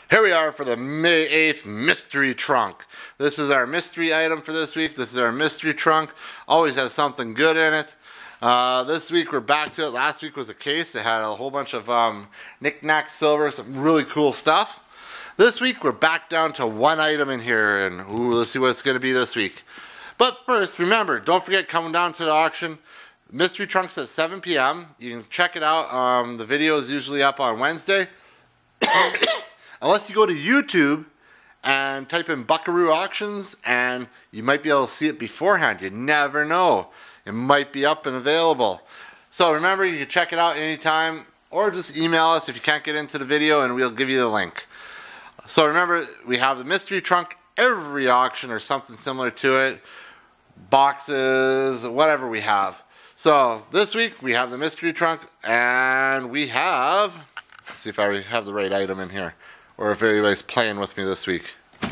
Here we are for the May 8th mystery trunk. This is our mystery item for this week. This is our mystery trunk. Always has something good in it. This week we're back to it. Last week was a case. It had a whole bunch of knick-knack silver, some really cool stuff. This week we're back down to one item in here, and let's see what it's going to be this week. But first, remember, don't forget coming down to the auction. Mystery trunks at 7 p.m. You can check it out. The video is usually up on Wednesday. Unless you go to YouTube and type in Buckaroo Auctions, and you might be able to see it beforehand. You never know. It might be up and available. So remember, you can check it out anytime, or just email us if you can't get into the video and we'll give you the link. So remember, we have the mystery trunk every auction or something similar to it. Boxes, whatever we have. So this week we have the mystery trunk, and we have, let's see if I have the right item in here, or if anybody's playing with me this week.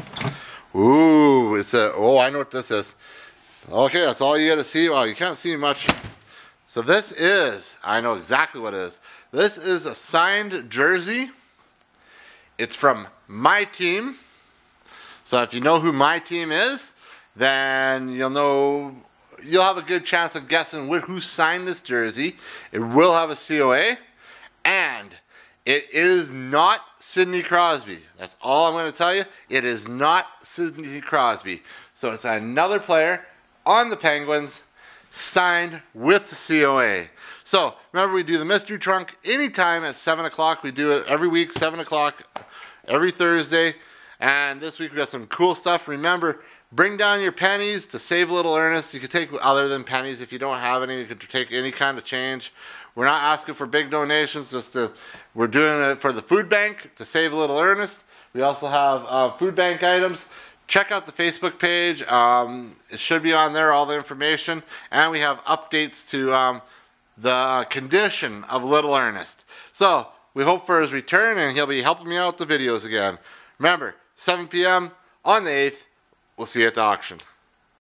Ooh, it's a, oh, I know what this is. Okay, that's all you gotta see. Well, you can't see much. So this is, I know exactly what it is. This is a signed jersey. It's from my team. So if you know who my team is, then you'll know, you'll have a good chance of guessing who signed this jersey. It will have a COA, and it is not Sidney Crosby. That's all I'm going to tell you. It is not Sidney Crosby. So it's another player on the Penguins signed with the COA. So remember, we do the mystery trunk anytime at 7 o'clock. We do it every week, 7 o'clock, every Thursday. And this week we got some cool stuff. Remember, bring down your pennies to save a little earnest. You can take other than pennies. If you don't have any, you can take any kind of change. We're not asking for big donations. We're doing it for the food bank to save a little earnest. We also have food bank items. Check out the Facebook page. It should be on there, all the information. And we have updates to the condition of Little Ernest. So we hope for his return, and he'll be helping me out with the videos again. Remember, 7 p.m. on the 8th. We'll see you at the auction.